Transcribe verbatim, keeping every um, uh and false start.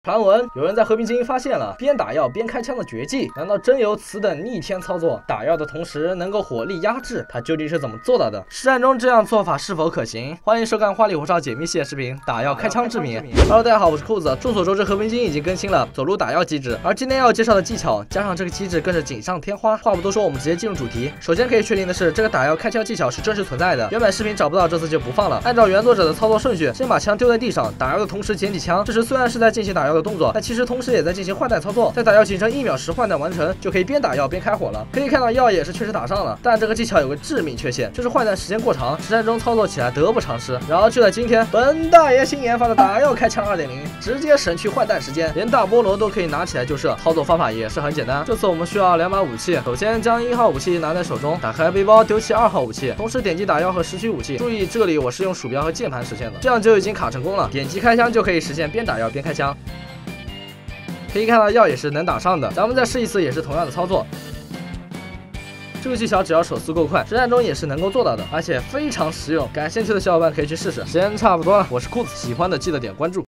传闻有人在和平精英发现了边打药边开枪的绝技，难道真有此等逆天操作？打药的同时能够火力压制，它究竟是怎么做到的？实战中这样做法是否可行？欢迎收看花里胡哨解密系列视频《打药开枪之谜》。Hello， 大家好，我是裤子。众所周知，和平精英已经更新了走路打药机制，而今天要介绍的技巧加上这个机制更是锦上添花。话不多说，我们直接进入主题。首先可以确定的是，这个打药开枪技巧是真实存在的。原本视频找不到，这次就不放了。按照原作者的操作顺序，先把枪丢在地上，打药的同时捡起枪。这时虽然是在进行打药的动作，但其实同时也在进行换弹操作。在打药形成一秒时换弹完成，就可以边打药边开火了。可以看到药也是确实打上了，但这个技巧有个致命缺陷，就是换弹时间过长，实战中操作起来得不偿失。然而就在今天，本大爷新研发的打药开枪 二点零 直接省去换弹时间，连大菠萝都可以拿起来就射。操作方法也是很简单，这次我们需要两把武器。首先将一号武器拿在手中，打开背包丢弃二号武器，同时点击打药和拾取武器。注意这里我是用鼠标和键盘实现的，这样就已经卡成功了。点击开枪就可以实现边打药边开枪。可以看到药也是能打上的，咱们再试一次也是同样的操作。这个技巧只要手速够快，实战中也是能够做到的，而且非常实用。感兴趣的小伙伴可以去试试。时间差不多了，我是裤子，喜欢的记得点关注。